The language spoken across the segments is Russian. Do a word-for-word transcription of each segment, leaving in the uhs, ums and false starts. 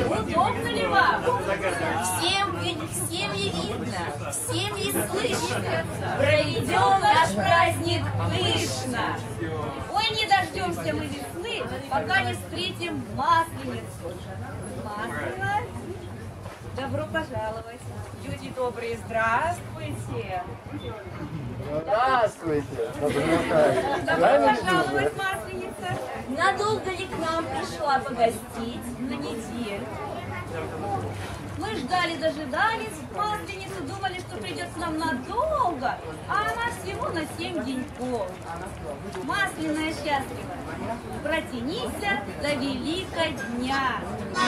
Удобно ли вам? Всем, всем не видно, всем не слышно. Проведем наш праздник пышно. Ой, не дождемся мы весны, пока не встретим Масленицу. Маслина, добро пожаловать. Люди добрые, здравствуйте. Здравствуйте. Добро пожаловать, Масленица. Надолго ли к нам пришла погостить? На неделю. Мы ждали, дожидались Масленицу, думали, что придет к нам надолго, а она всего на семь деньков. Масляная счастлива, протянися до велика дня.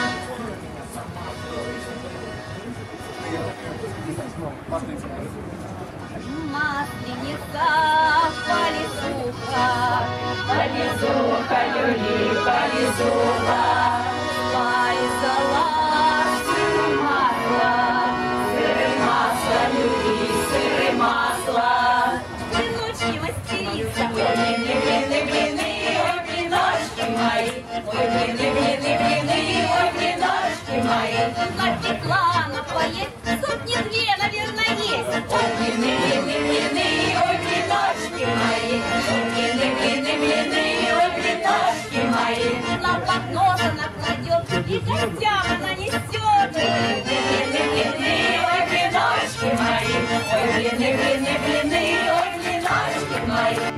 Масленица, полисуха, полисуха, люли, полисуха, полисала, сыр и масло, сыр и масло, люли, сыр и масло. Блиночки мастерица, ой, блины, блины, блины, ой, блиночки мои, ой, блины, блины, блины, ой, блиночки мои. Напекла, напоесть, сотни-две, наверное, есть. Ой, блины, блины, блины, ой, блиночки мои, ой, блины, блины, блины, ой, блиночки мои. На поднос она кладет и гостям она несет. Ой, блины, блины, ой, блиночки мои, ой, блины, блины, блины, ой, блиночки мои.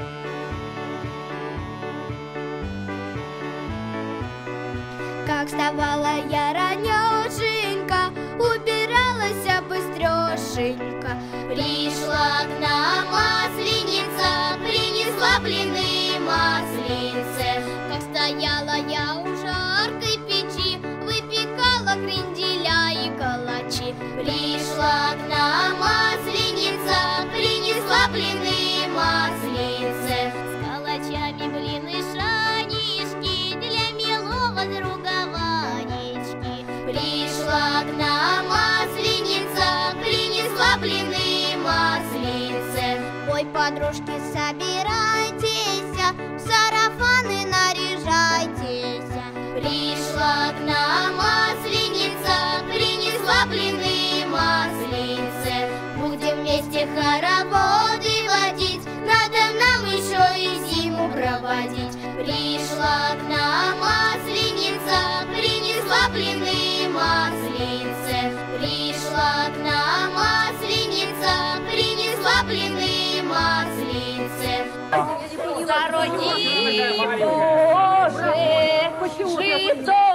Как вставала я ранешенька, убиралась быстрёшенька. Пришла к нам Масленица, принесла блины масленице. Как стояла я у жаркой печи, выпекала кренделя и калачи. Пришла к нам Масленица, принесла блины масленице. С калачами блины шанишки, для милого друга Ванечки. Пришла к нам Масленица, принесла блины масленице. Ой, подружки, собирайтесь, в сарафаны наряжайтесь. Пришла к нам Масленица, принесла блины масленице. Будем вместе хороводы водить, надо нам еще и зиму проводить. Пришла к нам Масленица, принесла блины масленице. Пришла к нам Масленица, принесла блины масленице. Зароди, Боже, жито